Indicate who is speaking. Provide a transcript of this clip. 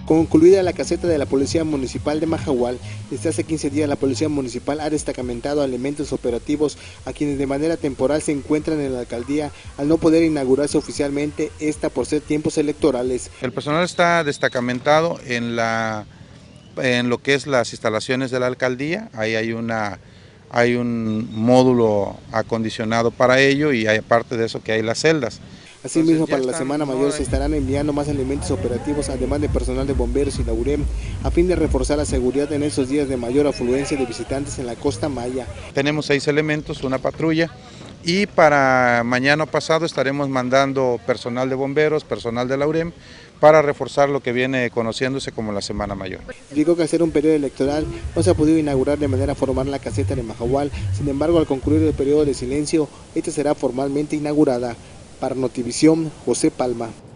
Speaker 1: Concluida la caseta de la Policía Municipal de Majahual, desde hace 15 días la Policía Municipal ha destacamentado elementos operativos a quienes de manera temporal se encuentran en la alcaldía al no poder inaugurarse oficialmente esta por ser tiempos electorales.
Speaker 2: El personal está destacamentado en lo que es las instalaciones de la alcaldía. Ahí hay un módulo acondicionado para ello y aparte de eso que hay las celdas.
Speaker 1: Asimismo, para la Semana Mayor se estarán enviando más elementos operativos, además de personal de bomberos y la UREM, a fin de reforzar la seguridad en esos días de mayor afluencia de visitantes en la Costa Maya.
Speaker 2: Tenemos 6 elementos, una patrulla, y para mañana pasado estaremos mandando personal de bomberos, personal de la UREM, para reforzar lo que viene conociéndose como la Semana Mayor.
Speaker 1: Digo que al ser un periodo electoral no se ha podido inaugurar de manera formal la caseta de Majahual, sin embargo al concluir el periodo de silencio, esta será formalmente inaugurada. Para Notivisión, José Palma.